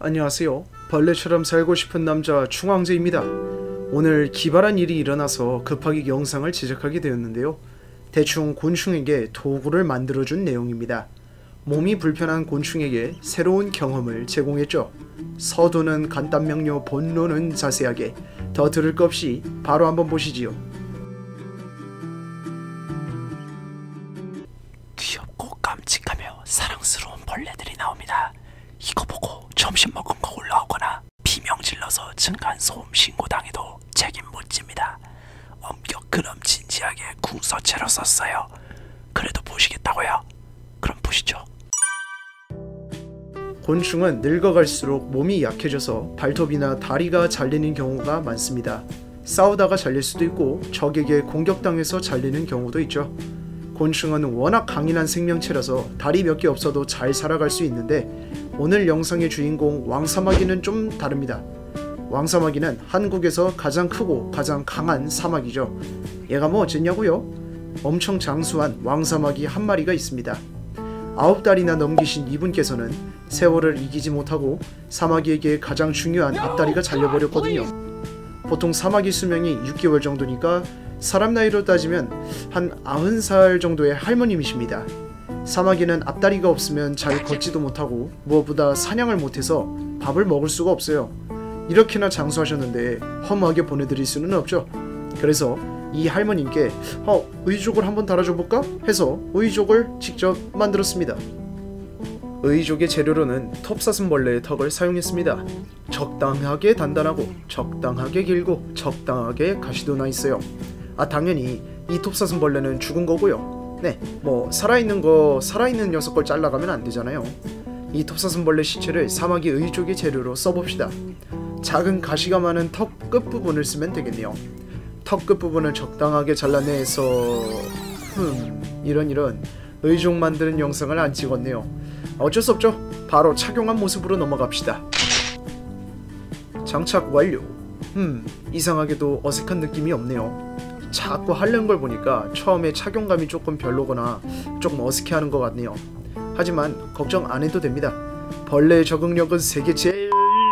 안녕하세요. 벌레처럼 살고 싶은 남자 충황제입니다. 오늘 기발한 일이 일어나서 급하게 영상을 제작하게 되었는데요. 대충 곤충에게 도구를 만들어준 내용입니다. 몸이 불편한 곤충에게 새로운 경험을 제공했죠. 서두는 간단 명료, 본론은 자세하게. 더 들을 것 없이 바로 한번 보시지요. 귀엽고 깜찍하며 사랑스러운 벌레들이 나옵니다. 이거 보고 점심 먹은 거 올라오거나 비명 질러서 층간소음 신고당해도 책임 못 집니다. 엄격 그럼 진지하게 궁서체로 썼어요. 그래도 보시겠다고요? 그럼 보시죠. 곤충은 늙어갈수록 몸이 약해져서 발톱이나 다리가 잘리는 경우가 많습니다. 싸우다가 잘릴 수도 있고 적에게 공격당해서 잘리는 경우도 있죠. 곤충은 워낙 강인한 생명체라서 다리 몇 개 없어도 잘 살아갈 수 있는데 오늘 영상의 주인공 왕사마귀는 좀 다릅니다. 왕사마귀는 한국에서 가장 크고 가장 강한 사마귀죠. 얘가 뭐 어쨌냐고요? 엄청 장수한 왕사마귀 한 마리가 있습니다. 9달이나 넘기신 이분께서는 세월을 이기지 못하고 사마귀에게 가장 중요한 앞다리가 잘려버렸거든요. 보통 사마귀 수명이 6개월 정도니까 사람 나이로 따지면 한 90살 정도의 할머님이십니다. 사마귀는 앞다리가 없으면 잘 걷지도 못하고 무엇보다 사냥을 못해서 밥을 먹을 수가 없어요. 이렇게나 장수하셨는데 허무하게 보내드릴 수는 없죠. 그래서 이 할머님께 의족을 한번 달아줘 볼까? 해서 의족을 직접 만들었습니다. 의족의 재료로는 톱사슴벌레의 턱을 사용했습니다. 적당하게 단단하고 적당하게 길고 적당하게 가시도 나 있어요. 당연히 이 톱사슴벌레는 죽은 거고요. 네, 뭐 살아있는 녀석 걸 잘라가면 안 되잖아요. 이 톱사슴벌레 시체를 사마귀 의족의 재료로 써봅시다. 작은 가시가 많은 턱 끝부분을 쓰면 되겠네요. 턱 끝부분을 적당하게 잘라내서 이런 의족 만드는 영상을 안 찍었네요. 어쩔 수 없죠. 바로 착용한 모습으로 넘어갑시다. 장착 완료. 이상하게도 어색한 느낌이 없네요. 자꾸 하려는 걸 보니까 처음에 착용감이 조금 별로거나 조금 어색해하는 것 같네요. 하지만 걱정 안 해도 됩니다. 벌레의 적응력은 세계 제일...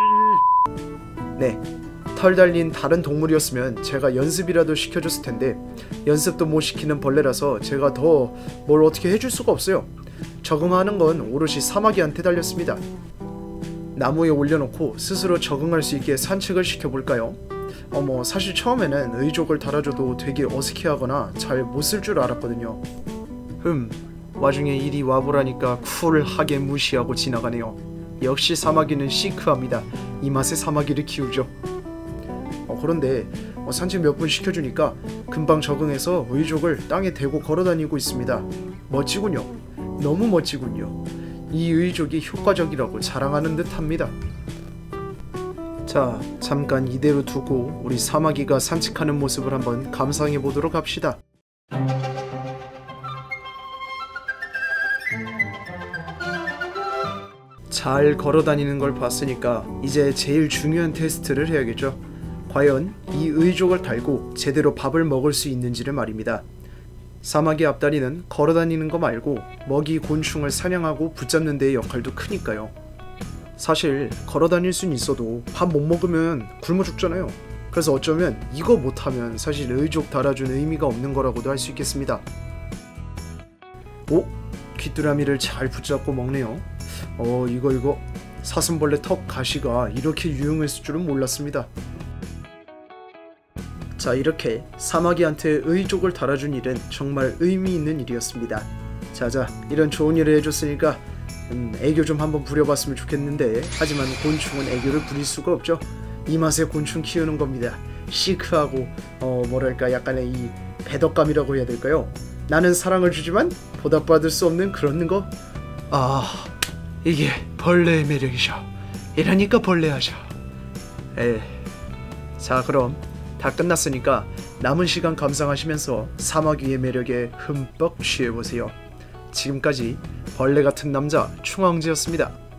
네, 털 달린 다른 동물이었으면 제가 연습이라도 시켜줬을 텐데 연습도 못 시키는 벌레라서 제가 더 뭘 어떻게 해줄 수가 없어요. 적응하는 건 오롯이 사마귀한테 달렸습니다. 나무에 올려놓고 스스로 적응할 수 있게 산책을 시켜볼까요? 사실 처음에는 의족을 달아줘도 되게 어색해하거나 잘 못 쓸 줄 알았거든요. 와중에 이리 와보라니까 쿨하게 무시하고 지나가네요. 역시 사마귀는 시크합니다. 이 맛에 사마귀를 키우죠. 그런데 산책 몇 분 시켜주니까 금방 적응해서 의족을 땅에 대고 걸어다니고 있습니다. 멋지군요. 너무 멋지군요. 이 의족이 효과적이라고 자랑하는 듯합니다. 자, 잠깐 이대로 두고 우리 사마귀가 산책하는 모습을 한번 감상해 보도록 합시다. 잘 걸어다니는 걸 봤으니까 이제 제일 중요한 테스트를 해야겠죠. 과연 이 의족을 달고 제대로 밥을 먹을 수 있는지를 말입니다. 사마귀 앞다리는 걸어다니는 거 말고 먹이 곤충을 사냥하고 붙잡는 데의 역할도 크니까요. 사실 걸어다닐 순 있어도 밥 못 먹으면 굶어 죽잖아요. 그래서 어쩌면 이거 못하면 사실 의족 달아준 의미가 없는 거라고도 할 수 있겠습니다. 귀뚜라미를 잘 붙잡고 먹네요. 이거 사슴벌레 턱 가시가 이렇게 유용했을 줄은 몰랐습니다. 자, 이렇게 사마귀한테 의족을 달아준 일은 정말 의미 있는 일이었습니다. 자자, 이런 좋은 일을 해줬으니까 애교 좀 한번 부려봤으면 좋겠는데 하지만 곤충은 애교를 부릴 수가 없죠. 이 맛에 곤충 키우는 겁니다. 시크하고 뭐랄까 약간의 이 배덕감이라고 해야 될까요? 나는 사랑을 주지만 보답받을 수 없는 그런 거. 이게 벌레의 매력이죠. 이러니까 벌레하죠. 자, 그럼 다 끝났으니까 남은 시간 감상하시면서 사마귀의 매력에 흠뻑 취해보세요. 지금까지 벌레 같은 남자 충황제였습니다.